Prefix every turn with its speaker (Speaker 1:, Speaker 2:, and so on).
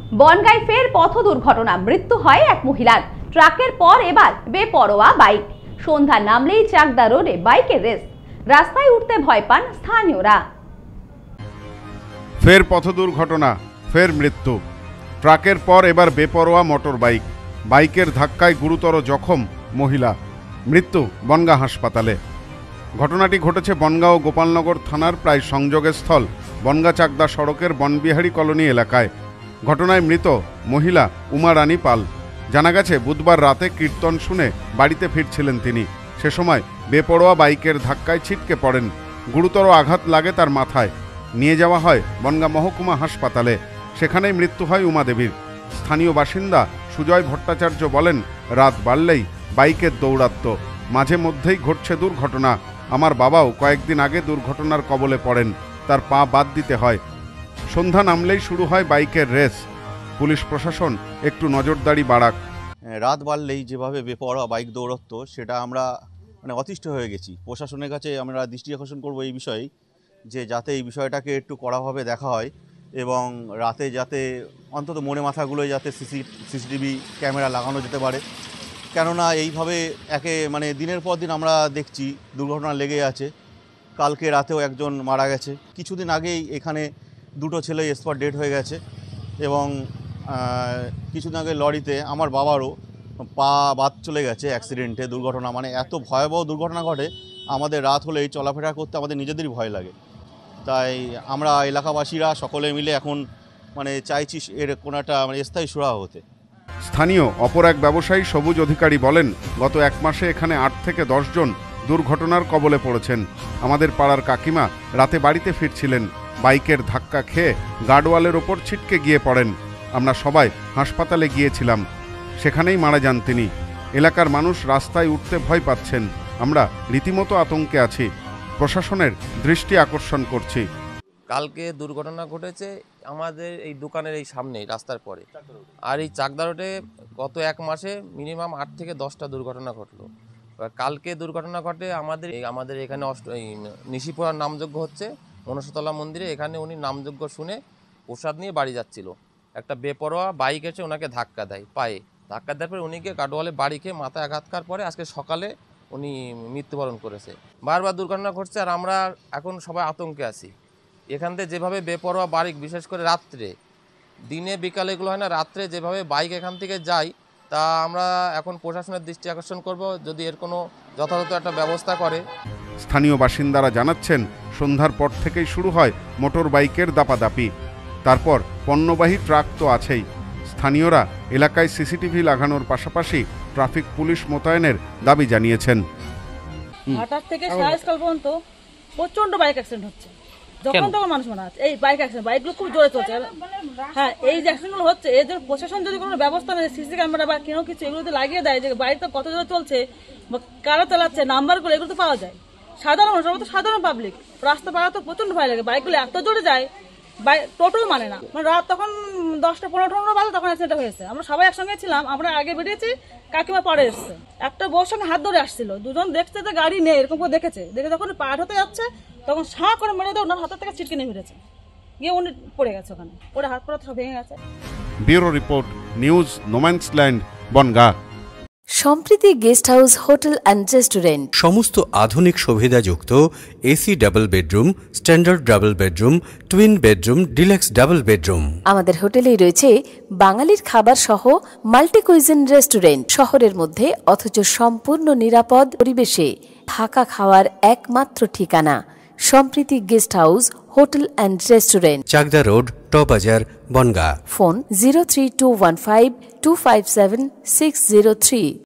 Speaker 1: বনগাঁয় ফের পথ দুর্ঘটনা, মৃত্যু হয় এক মহিলার। ট্রাকের পর এবার বেপরোয়া বাইক। সন্ধ্যা নামলেই চাকদা রোডে বাইকের রেস, রাস্তায় উঠতে ভয় পান স্থানীয়রা।
Speaker 2: ফের পথ দুর্ঘটনা, ফের মৃত্যু। ট্রাকের পর এবার বেপরোয়া মোটর বাইক। বাইকের ধাক্কায় গুরুতর জখম মহিলা, মৃত্যু বনগাঁ হাসপাতালে। ঘটনাটি ঘটেছে বনগাঁ ও গোপালনগর থানার প্রায় সংযোগস্থল বনগাঁ চাকদা সড়কের বনবিহারী কলোনি এলাকায়। ঘটনায় মৃত মহিলা উমা রানী পাল। জানা গেছে বুধবার রাতে কীর্তন শুনে বাড়িতে ফিরছিলেন তিনি। সে সময় বেপরোয়া বাইকের ধাক্কায় ছিটকে পড়েন। গুরুতর আঘাত লাগে তার মাথায়। নিয়ে যাওয়া হয় বনগাঁ মহকুমা হাসপাতালে। সেখানেই মৃত্যু হয় উমা দেবীর। স্থানীয় বাসিন্দা সুজয় ভট্টাচার্য বলেন, রাত বাড়লেই বাইকের দৌরাত্ম্য, মাঝে মধ্যেই ঘটছে দুর্ঘটনা। আমার বাবাও কয়েকদিন আগে দুর্ঘটনার কবলে পড়েন, তার পা বাদ দিতে হয়। সন্ধ্যা নামলেই শুরু হয় বাইকের রেস। পুলিশ প্রশাসন একটু নজরদারি বাড়াক।
Speaker 3: রাত বাড়লেই যেভাবে বেপরোয়া বাইক দৌড়ত্ব, সেটা আমরা অতিষ্ঠ হয়ে গেছি। প্রশাসনের কাছে আমরা দৃষ্টি আকর্ষণ করব এই বিষয়ে, যে যাতে এই বিষয়টাকে একটু কড়াভাবে দেখা হয় এবং রাতে যাতে অন্তত মনে মাথাগুলোয় যাতে সিসিটিভি ক্যামেরা লাগানো যেতে পারে। কেননা এইভাবে দিনের পর দিন আমরা দেখছি দুর্ঘটনা লেগে আছে। কালকে রাতেও একজন মারা গেছে। কিছুদিন আগেই এখানে দুটো ছেলে স্পট ডেড হয়ে গেছে এবং কিছুদিন আগে লরিতে আমার বাবারও পা বাদ চলে গেছে অ্যাক্সিডেন্টে, দুর্ঘটনা। এত ভয়াবহ দুর্ঘটনা ঘটে, আমাদের রাত হলেই চলাফেরা করতে আমাদের নিজেদেরই ভয় লাগে। তাই আমরা এলাকাবাসীরা সকলে মিলে এখন চাইছি এর কোনো একটা স্থায়ী সুরাহা হতে।
Speaker 2: স্থানীয় অপর এক ব্যবসায়ী সবুজ অধিকারী বলেন, গত এক মাসে এখানে 8 থেকে 10 জন দুর্ঘটনার কবলে পড়েছেন। আমাদের পাড়ার কাকিমা রাতে বাড়িতে ফিরছিলেন, বাইকের ধাক্কা খেয়ে গার্ডওয়ালের ওপর ছিটকে গিয়ে পড়েন। আমরা সবাই হাসপাতালে গিয়েছিলাম, সেখানেই মারা যান তিনি। এলাকার মানুষ রাস্তায় উঠতে ভয় পাচ্ছেন। আমরা রীতিমতো আতঙ্কে আছি, প্রশাসনের দৃষ্টি আকর্ষণ করছি।
Speaker 4: কালকে দুর্ঘটনা ঘটেছে আমাদের এই দোকানের এই সামনেই, রাস্তার পরে। আর এই চাকদা রোডে গত এক মাসে মিনিমাম 8 থেকে 10টা দুর্ঘটনা ঘটলো। কালকে দুর্ঘটনা ঘটে আমাদের এখানে নিশিপুরার নামযজ্ঞ হচ্ছে মনসাতলা মন্দিরে। এখানে উনি নামযজ্ঞ শুনে প্রসাদ নিয়ে বাড়ি যাচ্ছিল। একটা বেপরোয়া বাইক এসে ওনাকে ধাক্কা দেয়, পায়ে ধাক্কা দেওয়ার পরে উনিকে গাডোয়ালে বাড়ি খেয়ে মাথায় আঘাত খাওয়ার পরে আজকে সকালে উনি মৃত্যুবরণ করেছে। বারবার দুর্ঘটনা ঘটছে আর আমরা এখন সবাই আতঙ্কে আছি। এখান থেকে যেভাবে বেপরোয়া বাইক, বিশেষ করে রাত্রে, দিনে বিকালে এগুলো হয় না, রাত্রে যেভাবে বাইক এখান থেকে যায়, তা আমরা এখন প্রশাসনের দৃষ্টি আকর্ষণ করব, যদি এর কোনো যথাযথ একটা ব্যবস্থা করে।
Speaker 2: স্থানীয় বাসিন্দারা জানাচ্ছেন, সন্ধ্যার পর থেকেই শুরু হয় মোটর বাইকের দাপাদাপি। তারপর পণ্যবাহী ট্রাক তো আছেই। স্থানীয়রা এলাকায় সিসিটিভি লাগানোর পাশাপাশি ট্রাফিক পুলিশ মোতায়েনের দাবি জানিয়েছেন।
Speaker 5: হঠাৎ থেকে সারাইকাল পর্যন্ত প্রচন্ড বাইক অ্যাক্সিডেন্ট হচ্ছে, যখন তখন মানুষ মারা যাচ্ছে। এই বাইক অ্যাক্সিডেন্ট, বাইকগুলো খুব জোরে চলছে। হ্যাঁ, এই যে অ্যাক্সিডেন্টগুলো হচ্ছে, এদের প্রশাসন যদি কোনো ব্যবস্থা নেয়, সিসি ক্যামেরা বা কেউ কিছু এগুলো যদি লাগিয়ে দেয়, যে বাইকটা কত জোরে চলছে বা কারা চালাচ্ছে, নাম্বারগুলো, এগুলো তো পাওয়া যায়। সাধারণ মানুষ, আমরা তো সাধারণ পাবলিক, রাস্তা পাড়া তো প্রচন্ড ভয় লাগে। বাইকগুলো এত জোরে যায়, টোটো মানে না। রাত তখন 10টা 15 বাজে তখন অ্যাক্সিডেন্ট হয়েছে। আমরা সবাই একসঙ্গে ছিলাম, আমরা আগে বেরিয়েছি, কাকিমা পরে এসছে। একটা বউর সঙ্গে হাত ধরে আসছিল, দুজন দেখছে যে গাড়ি নেই, এরকম করে দেখে যখন পার হতে যাচ্ছে, তখন সাঁ করে মেরে দেয়, ওনার হাতের থেকে ছিটকে নিয়ে ফিরেছে, গিয়ে উনি পড়ে গেছে ওখানে, ওরা হাত পড়া সব ভেঙে গেছে।
Speaker 2: Bureau report, news no man's land, Bangaon.
Speaker 6: Sampriti guest house, hotel and restaurant.
Speaker 7: সমস্ত আধুনিক সুবিধাযুক্ত AC double bedroom, standard double bedroom, twin bedroom, deluxe double bedroom.
Speaker 6: আমাদের হোটেলেই রয়েছে বাঙালির খাবার সহ মাল্টি কুইজিন রেস্টুরেন্ট। শহরের মধ্যে অথচ সম্পূর্ণ নিরাপদ পরিবেশে থাকা খাওয়ার একমাত্র ঠিকানা Sampriti guest house, hotel and restaurant,
Speaker 7: Chakdah road, টবাজার, বনগাঁ।
Speaker 6: ফোন 03215257603।